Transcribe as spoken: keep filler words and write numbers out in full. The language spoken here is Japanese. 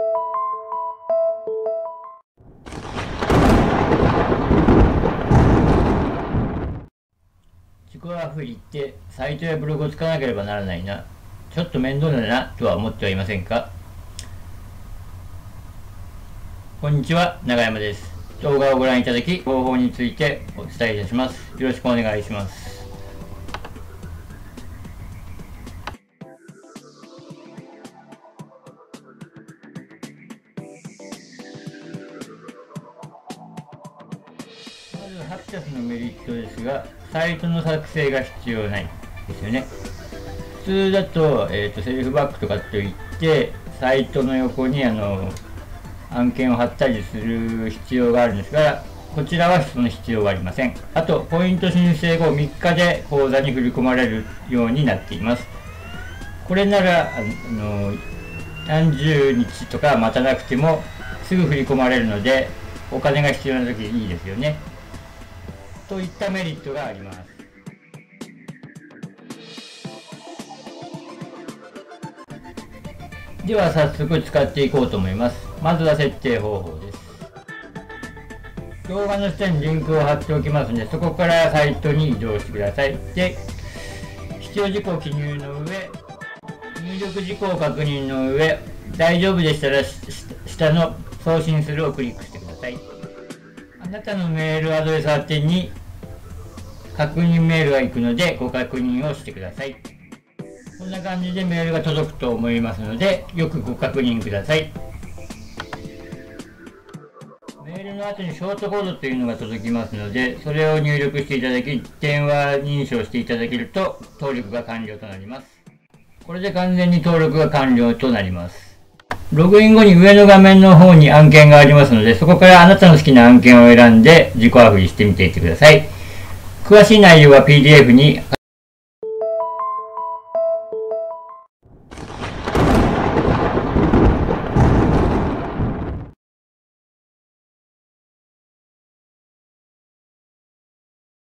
自己アフリってサイトやブログを使わなければならないな、ちょっと面倒だなとは思ってはいませんか？こんにちは、永山です。動画をご覧いただき、方法についてお伝えいたします。よろしくお願いします。まずハピタスのメリットですが、サイトの作成が必要ないですよね。普通だと、えーと、セルフバックとかといって、サイトの横にあの案件を貼ったりする必要があるんですが、こちらはその必要はありません。あと、ポイント申請後みっかで口座に振り込まれるようになっています。これなら、あの何十日とか待たなくてもすぐ振り込まれるので、お金が必要な時にいいですよね。といったメリットがあります。では早速使っていこうと思います。まずは設定方法です。動画の下にリンクを貼っておきますので、そこからサイトに移動してください。で、必要事項記入の上、入力事項確認の上、大丈夫でしたら下の送信するをクリックしてください。あなたのメールアドレス宛てに確認メールが行くので、ご確認をしてください。こんな感じでメールが届くと思いますので、よくご確認ください。メールの後にショートコードというのが届きますので、それを入力していただき、電話認証していただけると登録が完了となります。これで完全に登録が完了となります。ログイン後に上の画面の方に案件がありますので、そこからあなたの好きな案件を選んで自己アフリしてみていってください。詳しい内容は ピーディーエフ に